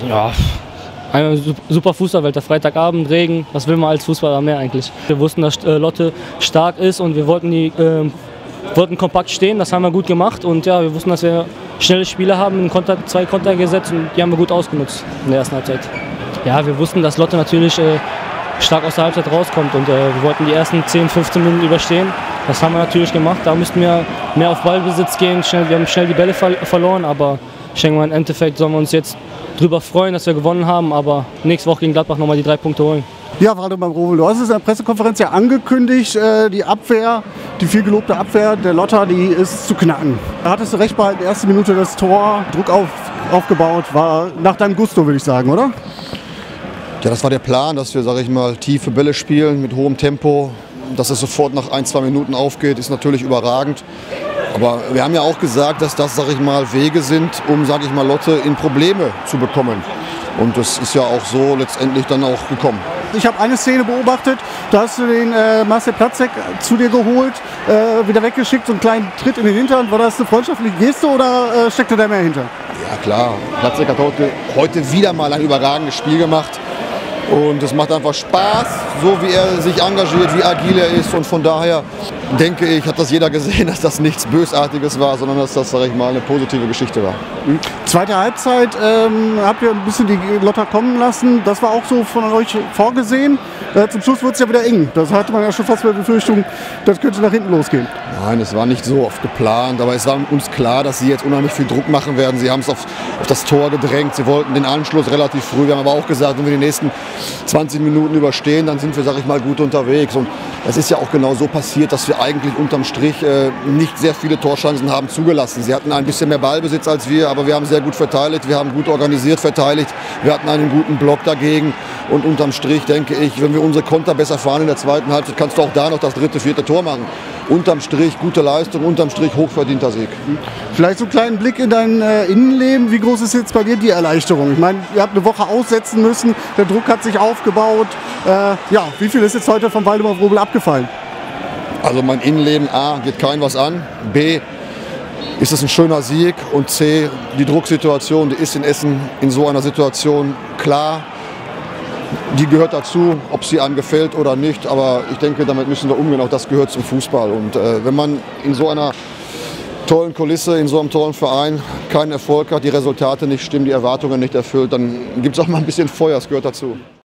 Ja, eine super Fußballwelt, der Freitagabend, Regen, was will man als Fußballer mehr eigentlich? Wir wussten, dass Lotte stark ist und wir wollten kompakt stehen, das haben wir gut gemacht und ja, wir wussten, dass wir schnelle Spieler haben, zwei Konter gesetzt und die haben wir gut ausgenutzt in der ersten Halbzeit. Ja, wir wussten, dass Lotte natürlich stark aus der Halbzeit rauskommt und wir wollten die ersten 10, 15 Minuten überstehen. Das haben wir natürlich gemacht, da müssten wir mehr auf Ballbesitz gehen, wir haben schnell die Bälle verloren, aber ich denke mal, im Endeffekt sollen wir uns jetzt drüber freuen, dass wir gewonnen haben, aber nächste Woche gegen Gladbach nochmal die 3 Punkte holen. Ja, Waldemar Vrobel, du hast es in der Pressekonferenz ja angekündigt, die Abwehr, die viel gelobte Abwehr der Lotter, die ist zu knacken. Da hattest du recht behalten, erste Minute das Tor, Druck aufgebaut, war nach deinem Gusto, würde ich sagen, oder? Ja, das war der Plan, dass wir, sage ich mal, tiefe Bälle spielen mit hohem Tempo. Dass es sofort nach 1, 2 Minuten aufgeht, ist natürlich überragend. Aber wir haben ja auch gesagt, dass das, sage ich mal, Wege sind, um, sage ich mal, Lotte in Probleme zu bekommen. Und das ist ja auch so letztendlich dann auch gekommen. Ich habe eine Szene beobachtet, da hast du den Marcel Platzek zu dir geholt, wieder weggeschickt, so einen kleinen Tritt in den Hintern. War das eine freundschaftliche Geste oder steckte da mehr hinter? Ja klar, Platzek hat heute wieder mal ein überragendes Spiel gemacht. Und es macht einfach Spaß, so wie er sich engagiert, wie agil er ist. Und von daher denke ich, hat das jeder gesehen, dass das nichts Bösartiges war, sondern dass das, sage ich mal, eine positive Geschichte war. Zweite Halbzeit habt ihr ein bisschen die Lotter kommen lassen. Das war auch so von euch vorgesehen. Zum Schluss wurde es ja wieder eng. Das hatte man ja schon fast mit der Befürchtung, das könnte nach hinten losgehen. Nein, es war nicht so oft geplant, aber es war uns klar, dass sie jetzt unheimlich viel Druck machen werden. Sie haben es auf das Tor gedrängt, sie wollten den Anschluss relativ früh. Wir haben aber auch gesagt, wenn wir die nächsten 20 Minuten überstehen, dann sind wir, sag ich mal, gut unterwegs. Und es ist ja auch genau so passiert, dass wir eigentlich unterm Strich nicht sehr viele Torchancen haben zugelassen. Sie hatten ein bisschen mehr Ballbesitz als wir, aber wir haben sehr gut verteidigt, wir haben gut organisiert verteidigt. Wir hatten einen guten Block dagegen und unterm Strich denke ich, wenn wir unsere Konter besser fahren in der zweiten Halbzeit, kannst du auch da noch das 3., 4. Tor machen. Unterm Strich gute Leistung, unterm Strich hochverdienter Sieg. Vielleicht so einen kleinen Blick in dein Innenleben. Wie groß ist jetzt bei dir die Erleichterung? Ich meine, ihr habt eine Woche aussetzen müssen, der Druck hat sich aufgebaut. Ja, wie viel ist jetzt heute von Waldemar Vrobel abgefallen? Also mein Innenleben, A, geht kein was an, B, ist es ein schöner Sieg und C, die Drucksituation, die ist in Essen in so einer Situation klar. Die gehört dazu, ob sie einem gefällt oder nicht, aber ich denke, damit müssen wir umgehen, auch das gehört zum Fußball. Und wenn man in so einer tollen Kulisse, in so einem tollen Verein keinen Erfolg hat, die Resultate nicht stimmen, die Erwartungen nicht erfüllt, dann gibt es auch mal ein bisschen Feuer, das gehört dazu.